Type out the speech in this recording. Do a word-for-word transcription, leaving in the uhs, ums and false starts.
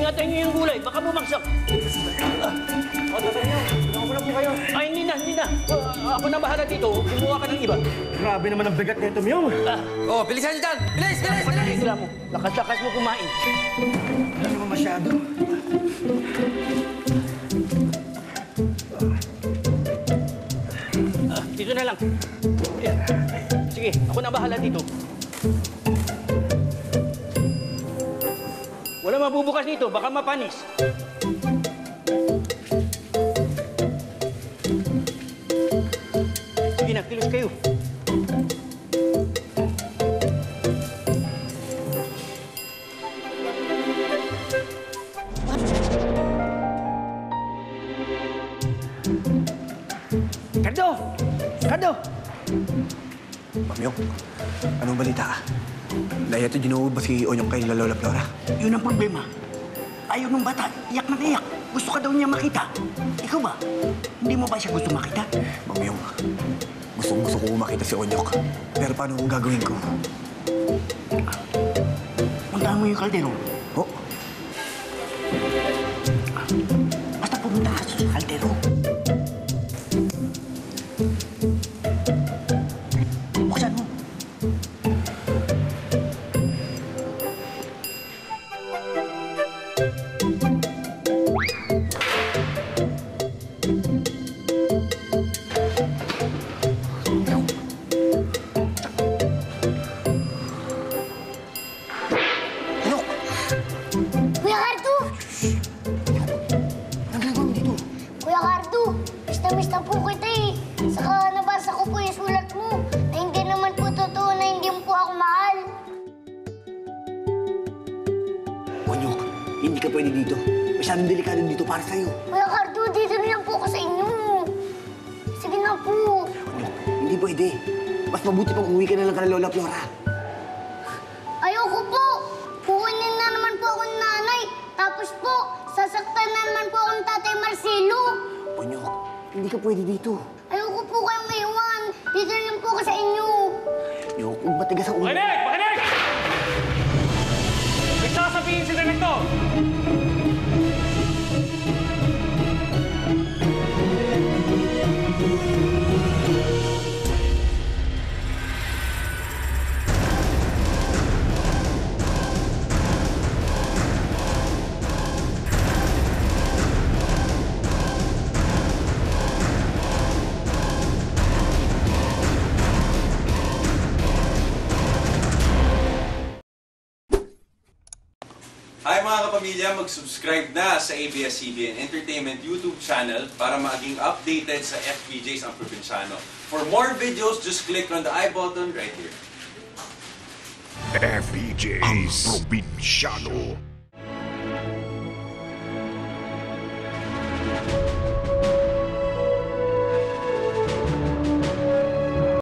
Ingatan niyo yung gulay, baka bumagsak. O, tatay niyo. Tulungan ko na po kayo. Ay, hindi na, hindi na. Uh, ako na bahala dito. Kumuha ka ng iba. Grabe naman ang bigat nito, Myong. Ah, Oh, bilisan dyan! Bilis, bilis, bilis! Pagkakasila mo. Lakas-lakas mo kumain. Ano naman masyado? Ah, dito na lang. Ayan. Sige, ako na bahala dito. Wala mabubukas dito, baka mapanis. Sige na, kilos kayo. Cardo! Cardo! Myong, anong balita? Dahil ito ginuubos si Onyok kay Lola Flora. Yun ang problema. Ayaw ng bata, iyak na iyak. Gusto ka daw niya makita. Ikaw ba? Hindi mo ba siya gusto makita? Myong, gustong gusto ko makita si Onyok. Pero paano kung gagawin ko? Puntahan mo yung kaldero. Oh, Basta pumunta ka sa kaldero. Buksan mo. Kuya Cardo! Anong ginagawa mo dito? Kuya Cardo, miss na po kita eh. Saka nabasa ko po yung sulat mo na hindi naman po totoo na hindi mo po ako mahal. Onyok, hindi ka pwede dito. Masyadong delikado dito para sa'yo. Kuya Cardo, dito na lang po ako sa inyo. Sige na po. Onyok, hindi pwede. Mas mabuti pang uwi ka na lang ka na Lola Flora. Ayoko po. Kukunin na naman po ako ng nanay. Tapos po, sasaktan na naman po ako ng Tatay Marcelo. Onyok, hindi ka pwede dito. Ayoko po kayong maiwan. Dito na lang po ako sa inyo. Onyok, huwag matigas ang ulo. Makinig! Makinig! May sasabihin sila nito! Hi mga kapamilya, mag-subscribe na sa A B S C B N Entertainment YouTube channel para maging updated sa F P Js ang Probinsyano. For more videos, just click on the I button right here. F P Js ang Probinsyano.